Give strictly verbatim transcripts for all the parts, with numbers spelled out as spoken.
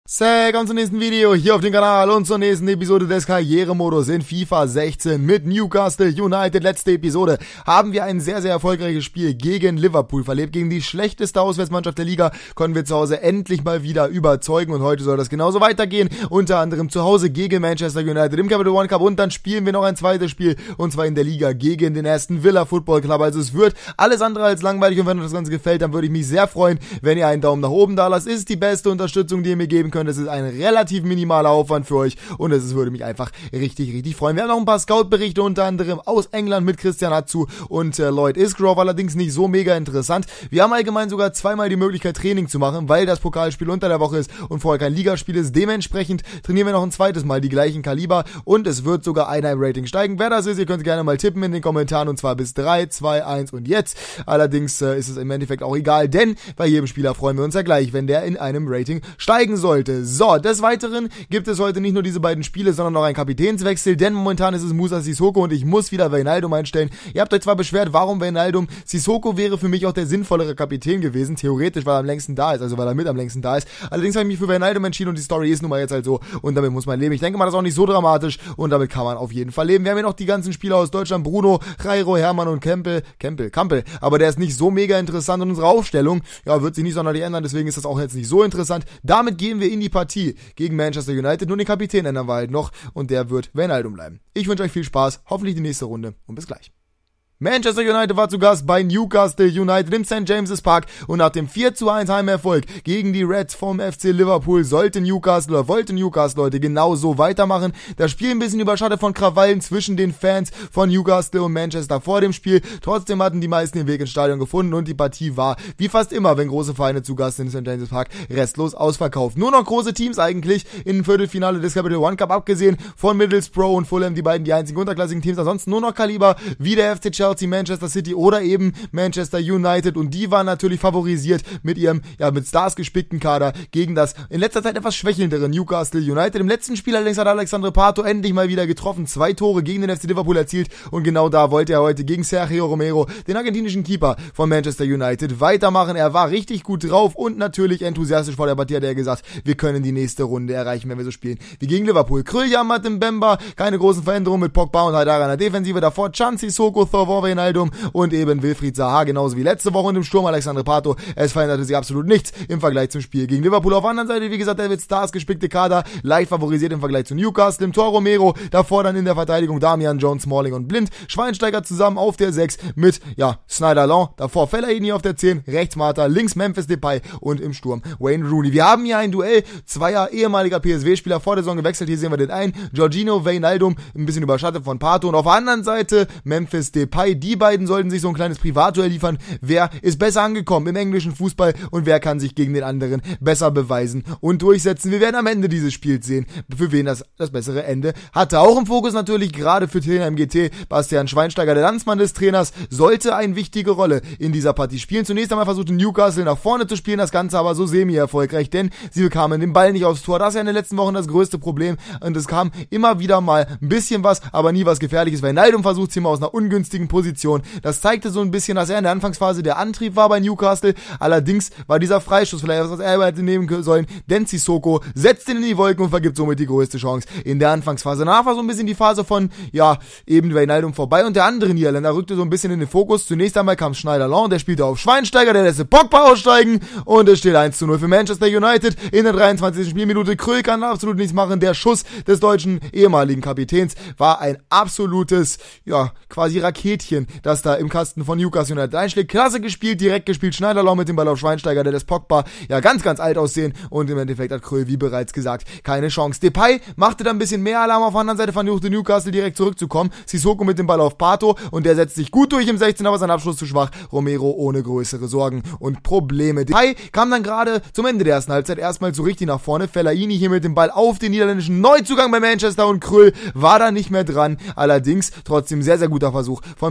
Willkommen zum nächsten Video hier auf dem Kanal und zur nächsten Episode des Karrieremodus in FIFA sechzehn mit Newcastle United. Letzte Episode haben wir ein sehr, sehr erfolgreiches Spiel gegen Liverpool verlebt. Gegen die schlechteste Auswärtsmannschaft der Liga konnten wir zu Hause endlich mal wieder überzeugen und heute soll das genauso weitergehen. Unter anderem zu Hause gegen Manchester United im Capital One Cup und dann spielen wir noch ein zweites Spiel und zwar in der Liga gegen den Aston Villa Football Club. Also es wird alles andere als langweilig und wenn euch das Ganze gefällt, dann würde ich mich sehr freuen, wenn ihr einen Daumen nach oben da lasst. Ist die beste Unterstützung, die ihr mir geben könnt. Es ist ein relativ minimaler Aufwand für euch und es würde mich einfach richtig, richtig freuen. Wir haben noch ein paar Scout-Berichte unter anderem aus England mit Christian Atsu und äh, Lloyd Isgrove, allerdings nicht so mega interessant. Wir haben allgemein sogar zweimal die Möglichkeit Training zu machen, weil das Pokalspiel unter der Woche ist und vorher kein Ligaspiel ist. Dementsprechend trainieren wir noch ein zweites Mal die gleichen Kaliber und es wird sogar einer im Rating steigen. Wer das ist, ihr könnt gerne mal tippen in den Kommentaren und zwar bis drei, zwei, eins und jetzt. Allerdings äh, ist es im Endeffekt auch egal, denn bei jedem Spieler freuen wir uns ja gleich, wenn der in einem Rating steigen sollte. So, des Weiteren gibt es heute nicht nur diese beiden Spiele, sondern noch einen Kapitänswechsel, denn momentan ist es Moussa Sissoko und ich muss wieder Wijnaldum einstellen. Ihr habt euch zwar beschwert, warum Wijnaldum, Sissoko wäre für mich auch der sinnvollere Kapitän gewesen, theoretisch, weil er am längsten da ist, also weil er mit am längsten da ist. Allerdings habe ich mich für Wijnaldum entschieden und die Story ist nun mal jetzt halt so und damit muss man leben. Ich denke mal, das ist auch nicht so dramatisch und damit kann man auf jeden Fall leben. Wir haben hier noch die ganzen Spieler aus Deutschland, Bruno, Jairo, Hermann und Kempel, Kempel, Kampel, aber der ist nicht so mega interessant und unsere Aufstellung, ja, wird sich nicht sonderlich ändern, deswegen ist das auch jetzt nicht so interessant. Damit gehen wir in die Partie gegen Manchester United. Nur den Kapitän ändern wir halt noch und der wird Wijnaldum bleiben. Ich wünsche euch viel Spaß, hoffentlich die nächste Runde und bis gleich. Manchester United war zu Gast bei Newcastle United im Sankt James's Park und nach dem vier zu eins Heimerfolg gegen die Reds vom F C Liverpool sollte Newcastle oder wollte Newcastle heute genauso weitermachen. Das Spiel ein bisschen überschattet von Krawallen zwischen den Fans von Newcastle und Manchester vor dem Spiel. Trotzdem hatten die meisten den Weg ins Stadion gefunden und die Partie war, wie fast immer, wenn große Vereine zu Gast sind im Sankt James's Park, restlos ausverkauft. Nur noch große Teams eigentlich in dem Viertelfinale des Capital One Cup, abgesehen von Middlesbrough und Fulham, die beiden die einzigen unterklassigen Teams. Ansonsten nur noch Kaliber wie der F C Chelsea, Manchester City oder eben Manchester United und die waren natürlich favorisiert mit ihrem, ja, mit Stars gespickten Kader gegen das in letzter Zeit etwas schwächelndere Newcastle United. Im letzten Spiel allerdings hat Alexandre Pato endlich mal wieder getroffen, zwei Tore gegen den F C Liverpool erzielt und genau da wollte er heute gegen Sergio Romero, den argentinischen Keeper von Manchester United, weitermachen. Er war richtig gut drauf und natürlich enthusiastisch vor der Partie hat er gesagt, wir können die nächste Runde erreichen, wenn wir so spielen wie gegen Liverpool. Krüll, Martin Bemba, keine großen Veränderungen mit Pogba und Haidara in der Defensive, davor Can Sissoko, Thauvin, Wijnaldum und eben Wilfried Zaha, genauso wie letzte Woche und im Sturm Alexandre Pato. Es veränderte sich absolut nichts im Vergleich zum Spiel gegen Liverpool. Auf der anderen Seite, wie gesagt, David Stars gespickte Kader, leicht favorisiert im Vergleich zu Newcastle. Im Tor Romero, davor dann in der Verteidigung Damian Jones, Smalling und Blind. Schweinsteiger zusammen auf der sechs mit, ja, Sneijder-Long, davor Fellaini auf der zehn, rechts Mata, links Memphis Depay und im Sturm Wayne Rooney. Wir haben hier ein Duell zweier ehemaliger P S W-Spieler vor der Saison gewechselt. Hier sehen wir den einen, Jorginho Wijnaldum, ein bisschen überschattet von Pato und auf der anderen Seite Memphis Depay. Die beiden sollten sich so ein kleines Privatduell liefern. Wer ist besser angekommen im englischen Fußball und wer kann sich gegen den anderen besser beweisen und durchsetzen. Wir werden am Ende dieses Spiels sehen, für wen das das bessere Ende hatte. Auch im Fokus natürlich gerade für Trainer im G T, Bastian Schweinsteiger, der Landsmann des Trainers, sollte eine wichtige Rolle in dieser Partie spielen. Zunächst einmal versuchte Newcastle nach vorne zu spielen, das Ganze aber so semi-erfolgreich, denn sie bekamen den Ball nicht aufs Tor. Das ist ja in den letzten Wochen das größte Problem und es kam immer wieder mal ein bisschen was, aber nie was Gefährliches. Wijnaldum versucht es immer aus einer ungünstigen Position. Das zeigte so ein bisschen, dass er in der Anfangsphase der Antrieb war bei Newcastle. Allerdings war dieser Freistoß vielleicht, was er hätte nehmen sollen, denn Sissoko setzt ihn in die Wolken und vergibt somit die größte Chance in der Anfangsphase. Danach war so ein bisschen die Phase von, ja, eben Wijnaldum vorbei und der andere Niederländer rückte so ein bisschen in den Fokus. Zunächst einmal kam Sneijder-Long, der spielte auf Schweinsteiger, der lässt Pogba aussteigen und es steht eins zu null für Manchester United in der dreiundzwanzigsten Spielminute. Krüll kann absolut nichts machen. Der Schuss des deutschen ehemaligen Kapitäns war ein absolutes, ja, quasi Raketchen, das da im Kasten von Newcastle United einschlägt. Klasse gespielt, direkt gespielt. Schneiderlau mit dem Ball auf Schweinsteiger, der lässt Pogba ja ganz, ganz alt aussehen und im Endeffekt hat Krüll, wie bereits gesagt, keine Chance. Depay machte da ein bisschen mehr Alarm, auf der anderen Seite versuchte Newcastle direkt zurückzukommen. Sissoko mit dem Ball auf Pato und der setzt sich gut durch im sechzehn, aber sein Abschluss zu schwach. Romero ohne größere Sorgen und Probleme. Depay kam dann gerade zum Ende der ersten Halbzeit erstmal so richtig nach vorne. Fellaini hier mit dem Ball auf den niederländischen Neuzugang bei Manchester und Krüll war da nicht mehr dran. Allerdings trotzdem sehr, sehr guter Versuch von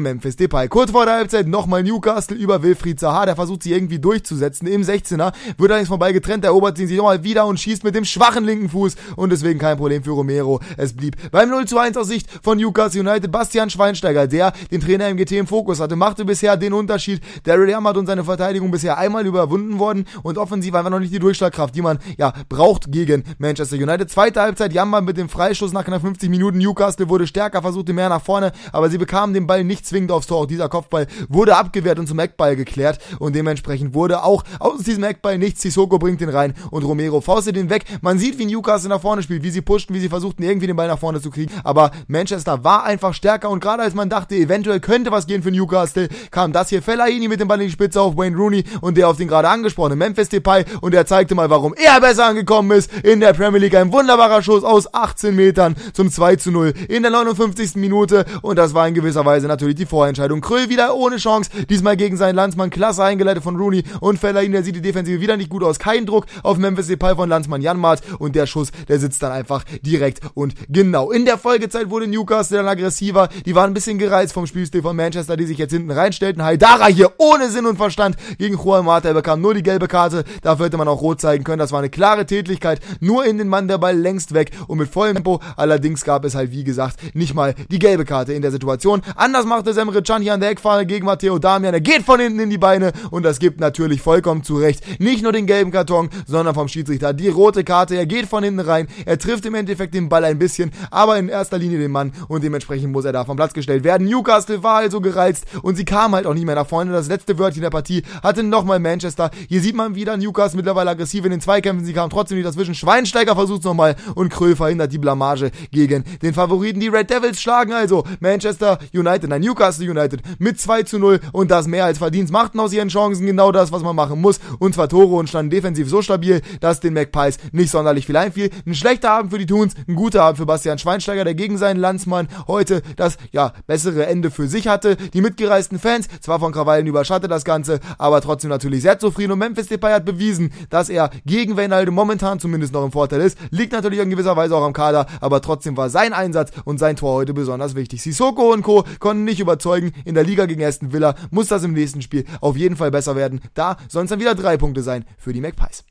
Memphis Depay. Kurz vor der Halbzeit nochmal Newcastle über Wilfried Zaha, der versucht sie irgendwie durchzusetzen im sechzehner, wird allerdings vorbei getrennt, erobert ihn sich nochmal wieder und schießt mit dem schwachen linken Fuß und deswegen kein Problem für Romero. Es blieb beim null zu eins aus Sicht von Newcastle United. Bastian Schweinsteiger, der den Trainer M G T im Fokus hatte, machte bisher den Unterschied. Daryl Jammert und seine Verteidigung bisher einmal überwunden worden und offensiv einfach noch nicht die Durchschlagkraft, die man ja braucht gegen Manchester United. Zweite Halbzeit, Jammert mit dem Freistoß nach knapp fünfzig Minuten. Newcastle wurde stärker, versuchte mehr nach vorne, aber sie bekamen den Ball nicht zwingend aufs Tor. Auch dieser Kopfball wurde abgewehrt und zum Eckball geklärt und dementsprechend wurde auch aus diesem Eckball nichts. Sissoko bringt den rein und Romero faustet den weg. Man sieht, wie Newcastle nach vorne spielt, wie sie pushten, wie sie versuchten, irgendwie den Ball nach vorne zu kriegen, aber Manchester war einfach stärker und gerade als man dachte, eventuell könnte was gehen für Newcastle, kam das hier Fellaini mit dem Ball in die Spitze auf Wayne Rooney und der auf den gerade angesprochenen Memphis Depay und der zeigte mal, warum er besser angekommen ist in der Premier League. Ein wunderbarer Schuss aus achtzehn Metern zum zwei zu null in der neunundfünfzigsten Minute und das war in gewisser Weise natürlich die Vorentscheidung. Kröll wieder ohne Chance, diesmal gegen seinen Landsmann, klasse eingeleitet von Rooney und Fellaini, der sieht die Defensive wieder nicht gut aus, kein Druck auf Memphis Depay von Landsmann Janmaat und der Schuss, der sitzt dann einfach direkt und genau. In der Folgezeit wurde Newcastle dann aggressiver, die waren ein bisschen gereizt vom Spielstil von Manchester, die sich jetzt hinten reinstellten. Haidara hier ohne Sinn und Verstand gegen Juan Mata, er bekam nur die gelbe Karte, dafür hätte man auch rot zeigen können, das war eine klare Tätlichkeit, nur in den Mann der Ball längst weg und mit vollem Tempo, allerdings gab es halt wie gesagt nicht mal die gelbe Karte in der Situation. Anders machte es Emre Can hier an der Eckfahne gegen Matteo Damian, er geht von hinten in die Beine und das gibt natürlich vollkommen zurecht nicht nur den gelben Karton, sondern vom Schiedsrichter die rote Karte, er geht von hinten rein, er trifft im Endeffekt den Ball ein bisschen, aber in erster Linie den Mann und dementsprechend muss er da vom Platz gestellt werden. Newcastle war also gereizt und sie kam halt auch nicht mehr nach vorne. Das letzte Wörtchen der Partie hatte nochmal Manchester. Hier sieht man wieder Newcastle mittlerweile aggressiv in den Zweikämpfen. Sie kamen trotzdem nicht dazwischen. Schweinsteiger versucht es nochmal und Kröll verhindert die Blamage gegen den Favoriten. Die Red Devils schlagen also Manchester United, nein Newcastle United mit zwei zu null und das mehr als verdient. Machten aus ihren Chancen genau das, was man machen muss und zwar Tore und standen defensiv so stabil, dass den Magpies nicht sonderlich viel einfiel. Ein schlechter Abend für die Toons, ein guter Abend für Bastian Schweinsteiger, der gegen seinen Landsmann heute das ja bessere Ende für sich hatte. Die mitgereisten Fans, zwar von Krawallen überschattet das Ganze, aber trotzdem natürlich sehr zufrieden und Memphis Depay hat bewiesen, dass er gegen Wijnaldum momentan zumindest noch im Vorteil ist. Liegt natürlich in gewisser Weise auch am Kader, aber trotzdem war sein Einsatz und sein Tor heute besonders wichtig. Sissoko und Co. konnten nicht überzeugen. In der Liga gegen Aston Villa muss das im nächsten Spiel auf jeden Fall besser werden. Da sollen es dann wieder drei Punkte sein für die Magpies.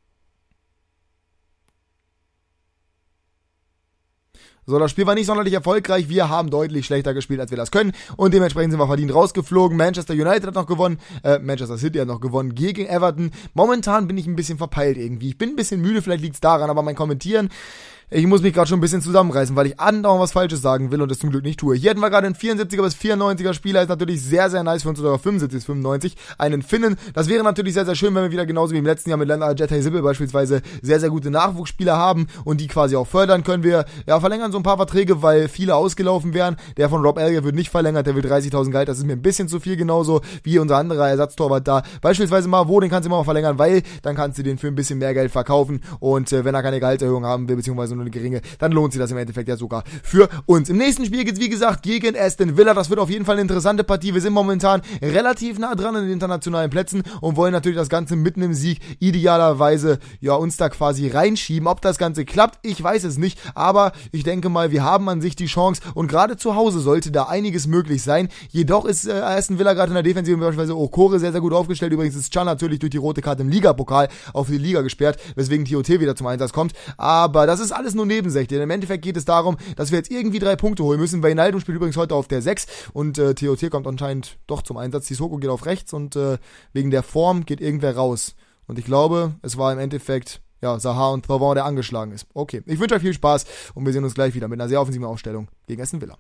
So, das Spiel war nicht sonderlich erfolgreich. Wir haben deutlich schlechter gespielt, als wir das können. Und dementsprechend sind wir verdient rausgeflogen. Manchester United hat noch gewonnen. Äh, Manchester City hat noch gewonnen gegen Everton. Momentan bin ich ein bisschen verpeilt irgendwie. Ich bin ein bisschen müde, vielleicht liegt es daran, aber mein Kommentieren... Ich muss mich gerade schon ein bisschen zusammenreißen, weil ich andauernd was Falsches sagen will und das zum Glück nicht tue. Hier hatten wir gerade einen vierundsiebziger bis vierundneunziger Spieler, ist natürlich sehr, sehr nice für uns, oder fünfundsiebzig bis fünfundneunzig, einen Finnen. Das wäre natürlich sehr, sehr schön, wenn wir wieder genauso wie im letzten Jahr mit Lennart Jetay Sibbel beispielsweise sehr, sehr gute Nachwuchsspieler haben und die quasi auch fördern können. Wir ja verlängern so ein paar Verträge, weil viele ausgelaufen wären. Der von Rob Elliott wird nicht verlängert, der will dreißigtausend Gehalt, das ist mir ein bisschen zu viel, genauso wie unser anderer Ersatztorwart da. Beispielsweise Marvo, den kannst du immer mal verlängern, weil dann kannst du den für ein bisschen mehr Geld verkaufen und äh, wenn er keine Gehaltserhöhung haben will, beziehungsweise nur eine geringe, dann lohnt sich das im Endeffekt ja sogar für uns. Im nächsten Spiel geht's wie gesagt gegen Aston Villa. Das wird auf jeden Fall eine interessante Partie. Wir sind momentan relativ nah dran an den internationalen Plätzen und wollen natürlich das Ganze mitten im Sieg idealerweise ja uns da quasi reinschieben. Ob das Ganze klappt, ich weiß es nicht, aber ich denke mal, wir haben an sich die Chance und gerade zu Hause sollte da einiges möglich sein. Jedoch ist äh, Aston Villa gerade in der Defensive beispielsweise Okore sehr, sehr gut aufgestellt. Übrigens ist Can natürlich durch die rote Karte im Ligapokal auf die Liga gesperrt, weswegen T O T wieder zum Einsatz kommt. Aber das ist alles nur nebensächlich. Im Endeffekt geht es darum, dass wir jetzt irgendwie drei Punkte holen müssen. Wijnaldum spielt übrigens heute auf der sechs und äh, T O T kommt anscheinend doch zum Einsatz. Sissoko geht auf rechts und äh, wegen der Form geht irgendwer raus. Und ich glaube, es war im Endeffekt ja Zaha und Pavard, der angeschlagen ist. Okay, ich wünsche euch viel Spaß und wir sehen uns gleich wieder mit einer sehr offensiven Aufstellung gegen Aston Villa.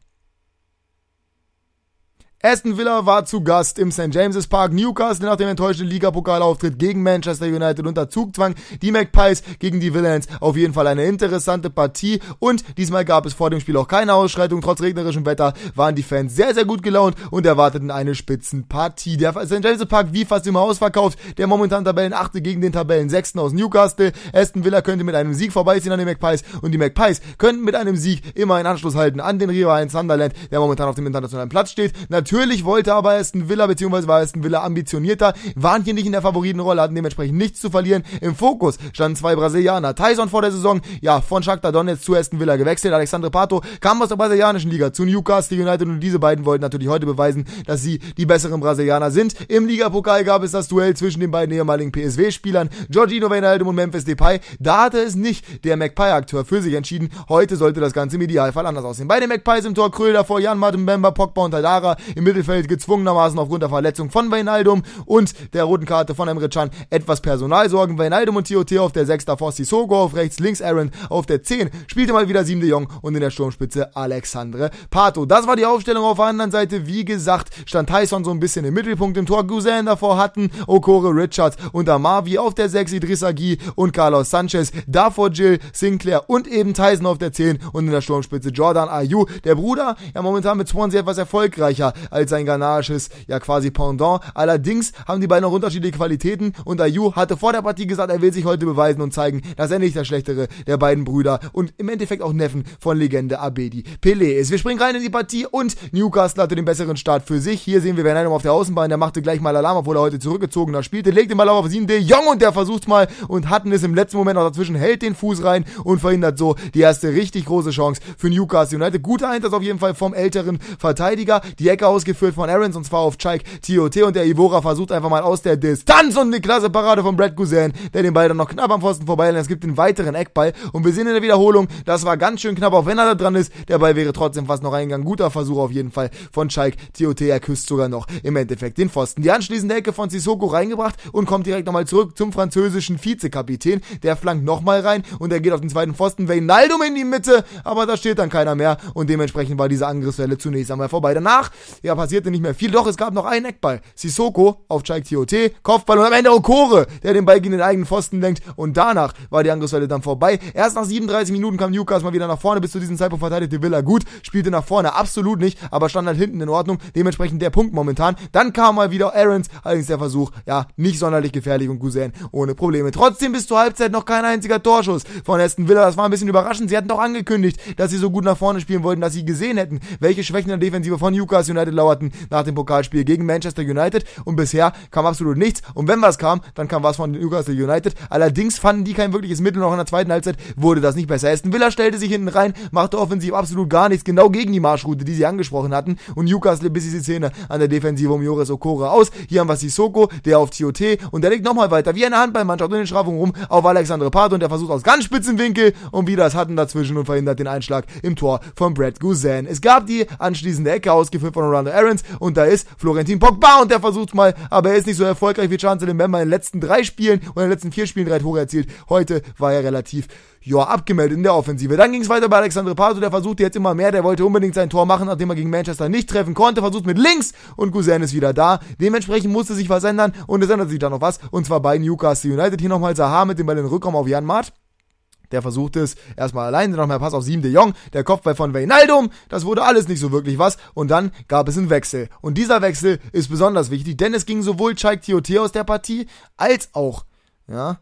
Aston Villa war zu Gast im Saint James's Park. Newcastle nach dem enttäuschten Ligapokalauftritt gegen Manchester United unter Zugzwang. Die Magpies gegen die Villains. Auf jeden Fall eine interessante Partie. Und diesmal gab es vor dem Spiel auch keine Ausschreitung. Trotz regnerischem Wetter waren die Fans sehr, sehr gut gelaunt und erwarteten eine Spitzenpartie. Der Saint James's Park wie fast immer ausverkauft. Der momentan Tabellenachte gegen den Tabellensechsten aus Newcastle. Aston Villa könnte mit einem Sieg vorbeiziehen an den Magpies. Und die Magpies könnten mit einem Sieg immer einen Anschluss halten an den Rivalen Sunderland, der momentan auf dem internationalen Platz steht. Natürlich Natürlich wollte aber Aston Villa, beziehungsweise war Aston Villa ambitionierter, waren hier nicht in der Favoritenrolle, hatten dementsprechend nichts zu verlieren. Im Fokus standen zwei Brasilianer. Tyson vor der Saison, ja, von Shakhtar Donetsk zu Aston Villa gewechselt. Alexandre Pato kam aus der brasilianischen Liga zu Newcastle United und diese beiden wollten natürlich heute beweisen, dass sie die besseren Brasilianer sind. Im Ligapokal gab es das Duell zwischen den beiden ehemaligen P S V-Spielern, Jorginho Wijnaldum und Memphis Depay. Da hatte es nicht der Magpie-Akteur für sich entschieden. Heute sollte das Ganze im Idealfall anders aussehen. Bei den Magpies im Tor Kröll davor, Jan Martin Bemba, Pogba und Tadara. Im Mittelfeld gezwungenermaßen aufgrund der Verletzung von Wijnaldum und der roten Karte von Emre Can etwas Personalsorgen. Wijnaldum und T O T auf der sechs, davor Sissoko auf rechts, links Aaron auf der zehn. Spielte mal wieder Siem de Jong und in der Sturmspitze Alexandre Pato. Das war die Aufstellung. Auf der anderen Seite, wie gesagt, stand Tyson so ein bisschen im Mittelpunkt. Im Tor Guzan davor hatten Okore, Richards und Amavi auf der sechs, Idrissa Gueye und Carlos Sanchez. Davor Jill, Sinclair und eben Tyson auf der zehn und in der Sturmspitze Jordan Ayew. Der Bruder, ja momentan mit Swansea etwas erfolgreicher als sein ghanaisches, ja quasi Pendant. Allerdings haben die beiden noch unterschiedliche Qualitäten und Ayew hatte vor der Partie gesagt, er will sich heute beweisen und zeigen, dass er nicht der schlechtere der beiden Brüder und im Endeffekt auch Neffen von Legende Abedi Pelé ist. Wir springen rein in die Partie und Newcastle hatte den besseren Start für sich. Hier sehen wir Wijnaldum auf der Außenbahn, der machte gleich mal Alarm, obwohl er heute zurückgezogener spielte, legt den Ball auf Siem de Jong und der versucht mal und hatten es im letzten Moment noch dazwischen, hält den Fuß rein und verhindert so die erste richtig große Chance für Newcastle United. Guter Einsatz auf jeden Fall vom älteren Verteidiger, die Ecke ausgeführt von Aarons und zwar auf Chaik T O T und der Ivora versucht einfach mal aus der Distanz und eine klasse Parade von Brad Guzan, der den Ball dann noch knapp am Pfosten vorbei lässt. Es gibt einen weiteren Eckball und wir sehen in der Wiederholung, das war ganz schön knapp, auch wenn er da dran ist, der Ball wäre trotzdem fast noch reingegangen. Guter Versuch auf jeden Fall von Chaik T O T, er küsst sogar noch im Endeffekt den Pfosten. Die anschließende Ecke von Sissoko reingebracht und kommt direkt nochmal zurück zum französischen Vizekapitän, der flankt nochmal rein und er geht auf den zweiten Pfosten, Wijnaldum in die Mitte, aber da steht dann keiner mehr und dementsprechend war diese Angriffswelle zunächst einmal vorbei. Danach, ja, passierte nicht mehr viel, doch es gab noch einen Eckball. Sissoko auf Chaik T O T, Kopfball und am Ende Okore, der den Ball gegen den eigenen Pfosten lenkt und danach war die Angriffswelle dann vorbei. Erst nach siebenunddreißig Minuten kam Newcastle mal wieder nach vorne, bis zu diesem Zeitpunkt verteidigte Villa gut, spielte nach vorne absolut nicht, aber stand halt hinten in Ordnung, dementsprechend der Punkt momentan. Dann kam mal wieder Aarons, allerdings der Versuch, ja, nicht sonderlich gefährlich und Guzan ohne Probleme. Trotzdem bis zur Halbzeit noch kein einziger Torschuss von Aston Villa, das war ein bisschen überraschend. Sie hatten doch angekündigt, dass sie so gut nach vorne spielen wollten, dass sie gesehen hätten, welche Schwächen in der Defensive von Newcastle United lauerten nach dem Pokalspiel gegen Manchester United und bisher kam absolut nichts und wenn was kam, dann kam was von Newcastle United. Allerdings fanden die kein wirkliches Mittel, noch in der zweiten Halbzeit wurde das nicht besser. Aston Villa stellte sich hinten rein, machte offensiv absolut gar nichts, genau gegen die Marschroute, die sie angesprochen hatten und Newcastle biss die Szene an der Defensive um Joris Okore aus. Hier haben wir Sissoko, der auf T O T und der legt nochmal weiter, wie eine Handballmannschaft in den Strafraum rum auf Alexandre Pato und der versucht aus ganz spitzen Winkel und wieder das hatten dazwischen und verhindert den Einschlag im Tor von Brad Guzan. Es gab die anschließende Ecke, ausgeführt von Orlando Aarons und da ist Florentin Pogba und der versucht mal, aber er ist nicht so erfolgreich wie Chancellor Mbemba in den letzten drei Spielen und in den letzten vier Spielen drei Tore erzielt. Heute war er relativ ja, abgemeldet in der Offensive. Dann ging es weiter bei Alexandre Pato, der versuchte jetzt immer mehr, der wollte unbedingt sein Tor machen, nachdem er gegen Manchester nicht treffen konnte, versucht mit links und Guzan ist wieder da. Dementsprechend musste sich was ändern und es änderte sich dann noch was und zwar bei Newcastle United. Hier nochmal Zaha mit dem Ball in den Rückraum auf Jan Mart. Der versuchte es erstmal alleine, nochmal Pass auf Siem de Jong, der Kopfball von Wijnaldum, das wurde alles nicht so wirklich was und dann gab es einen Wechsel. Und dieser Wechsel ist besonders wichtig, denn es ging sowohl Chaik T O T aus der Partie, als auch, ja,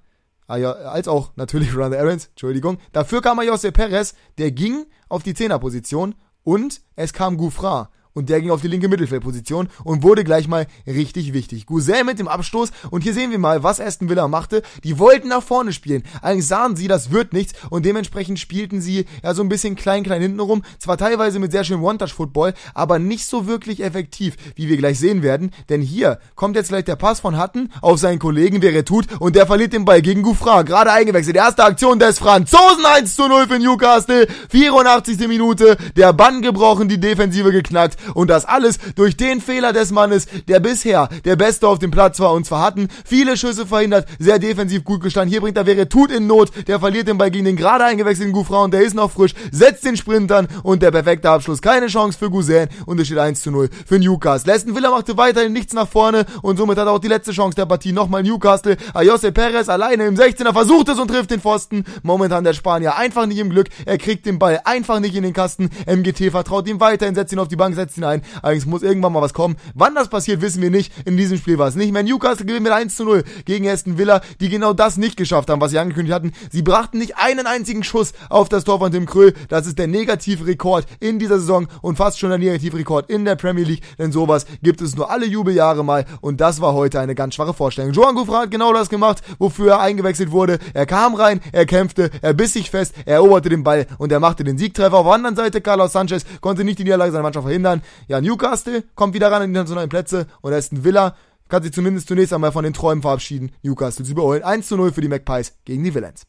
als auch natürlich Orlando Aarons, Entschuldigung. Dafür kam Ayoze Perez, der ging auf die Zehnerposition und es kam Gouffran. Und der ging auf die linke Mittelfeldposition und wurde gleich mal richtig wichtig. Guzan mit dem Abstoß und hier sehen wir mal, was Aston Villa machte. Die wollten nach vorne spielen. Eigentlich sahen sie, das wird nichts und dementsprechend spielten sie ja so ein bisschen klein, klein hinten rum. Zwar teilweise mit sehr schönem One-Touch-Football, aber nicht so wirklich effektiv, wie wir gleich sehen werden. Denn hier kommt jetzt gleich der Pass von Hutton auf seinen Kollegen Veretout und der verliert den Ball gegen Gouffran. Gerade eingewechselt. Erste Aktion des Franzosen, eins zu null für Newcastle. vierundachtzigste Minute. Der Bann gebrochen, die Defensive geknackt. Und das alles durch den Fehler des Mannes, der bisher der Beste auf dem Platz war, und zwar hatten viele Schüsse verhindert, sehr defensiv gut gestanden. Hier bringt er Veretout in Not, der verliert den Ball gegen den gerade eingewechselten Gouffran und der ist noch frisch, setzt den Sprintern und der perfekte Abschluss. Keine Chance für Guzan und es steht eins zu null für Newcastle. Aston Villa machte weiterhin nichts nach vorne und somit hat er auch die letzte Chance der Partie. Nochmal Newcastle. Ayoze Perez alleine im sechzehner versucht es und trifft den Pfosten. Momentan der Spanier einfach nicht im Glück. Er kriegt den Ball einfach nicht in den Kasten. M G T vertraut ihm weiterhin, setzt ihn auf die Bank, setzt preist ihn ein. Allerdings muss irgendwann mal was kommen. Wann das passiert, wissen wir nicht. In diesem Spiel war es nicht mehr. Newcastle gewinnt mit eins zu null gegen Aston Villa, die genau das nicht geschafft haben, was sie angekündigt hatten. Sie brachten nicht einen einzigen Schuss auf das Tor von Tim Krul. Das ist der Negativrekord in dieser Saison und fast schon der Negativrekord in der Premier League, denn sowas gibt es nur alle Jubeljahre mal und das war heute eine ganz schwache Vorstellung. Johan Gouffran hat genau das gemacht, wofür er eingewechselt wurde. Er kam rein, er kämpfte, er biss sich fest, er eroberte den Ball und er machte den Siegtreffer. Auf der anderen Seite Carlos Sanchez konnte nicht die Niederlage seiner Mannschaft verhindern. Ja, Newcastle kommt wieder ran in die internationalen Plätze und Aston Villa kann sich zumindest zunächst einmal von den Träumen verabschieden, Newcastle zu überholen. eins zu null für die Magpies gegen die Villains.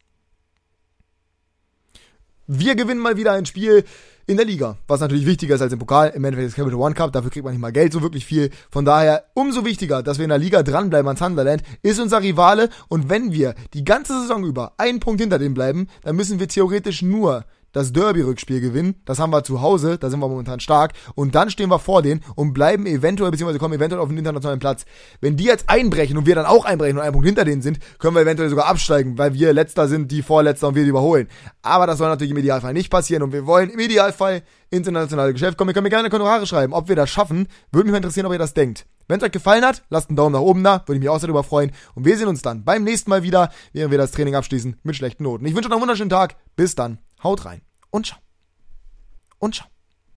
Wir gewinnen mal wieder ein Spiel in der Liga, was natürlich wichtiger ist als im Pokal. Im Endeffekt ist Capital One Cup, dafür kriegt man nicht mal Geld, so wirklich viel. Von daher umso wichtiger, dass wir in der Liga dranbleiben an Sunderland, ist unser Rivale. Und wenn wir die ganze Saison über einen Punkt hinter dem bleiben, dann müssen wir theoretisch nur das Derby-Rückspiel gewinnen. Das haben wir zu Hause, da sind wir momentan stark. Und dann stehen wir vor denen und bleiben eventuell, beziehungsweise kommen eventuell auf den internationalen Platz. Wenn die jetzt einbrechen und wir dann auch einbrechen und einen Punkt hinter denen sind, können wir eventuell sogar absteigen, weil wir Letzter sind, die Vorletzter und wir die überholen. Aber das soll natürlich im Idealfall nicht passieren und wir wollen im Idealfall internationales Geschäft kommen. Ihr könnt mir gerne Kommentare schreiben, ob wir das schaffen. Würde mich mal interessieren, ob ihr das denkt. Wenn es euch gefallen hat, lasst einen Daumen nach oben da, würde ich mich auch sehr darüber freuen. Und wir sehen uns dann beim nächsten Mal wieder, während wir das Training abschließen mit schlechten Noten. Ich wünsche euch einen wunderschönen Tag. Bis dann. Haut rein. Und ciao. Und ciao.